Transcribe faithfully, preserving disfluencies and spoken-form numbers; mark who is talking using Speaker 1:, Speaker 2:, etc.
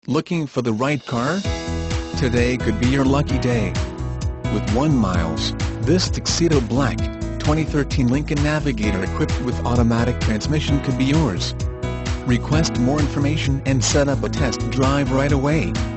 Speaker 1: Looking for the right car? Today could be your lucky day. With one miles, this Tuxedo Black, twenty thirteen Lincoln Navigator equipped with automatic transmission could be yours. Request more information and set up a test drive right away.